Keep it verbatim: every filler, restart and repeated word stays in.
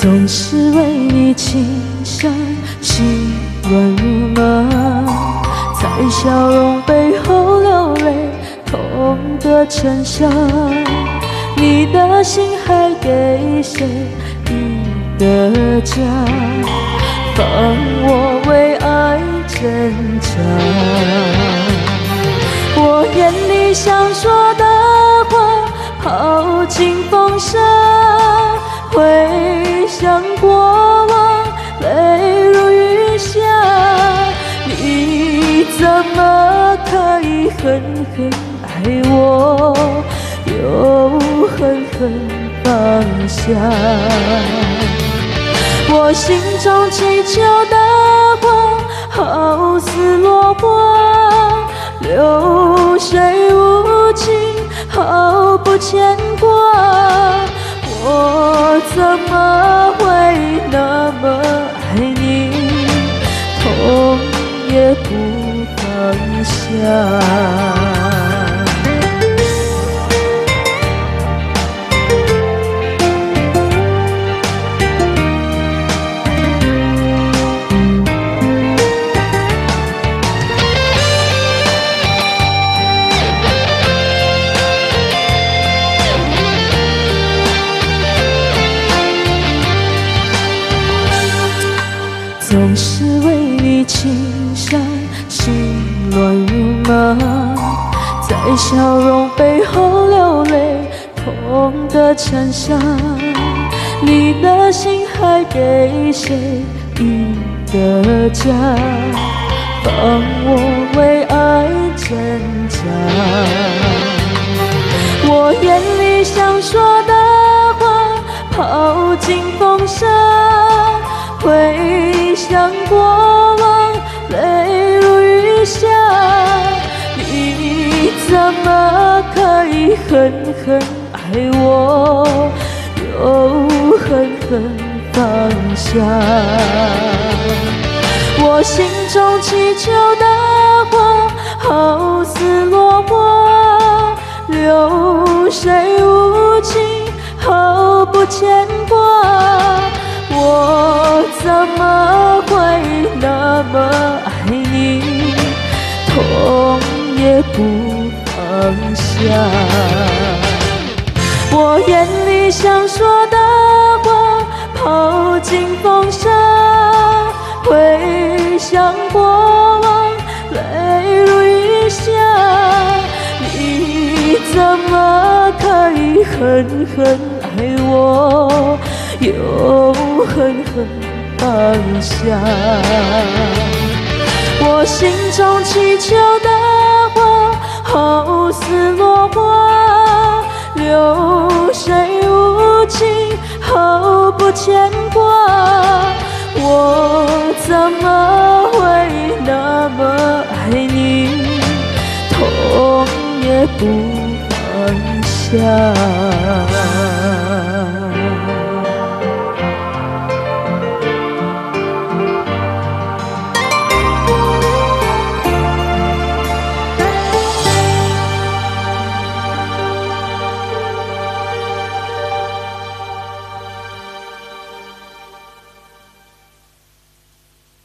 总是为你倾向，心乱如麻，在笑容背后流泪，痛的成伤。你的心还给谁一个家？放我为爱挣扎。我眼里想说的话，抛进风沙，回想过往，泪如雨下。你怎么可以狠狠爱我，又狠狠放下？我心中祈求的话，好似落花，流水无情，毫不牵挂。我怎么会那么爱你，痛也不放下？总是为你倾向，心乱如麻，在笑容背后流泪，痛的成伤。你的心还给谁一个家？放我为爱挣扎。我眼里想说的话，抛进风沙，回想过往，泪如雨下。你怎么可以狠狠爱我，又狠狠放下？我心中祈求的话，好似落花，流水无情，毫不牵挂。我怎么会那么爱你，痛也不放下？我眼里想说的话，抛进风沙，回想过往，泪如雨下。你怎么可以狠狠爱我，又狠狠放下？我心中祈求的话，好似落花，流水无情，毫不牵挂。我怎么会那么爱你，痛也不放下？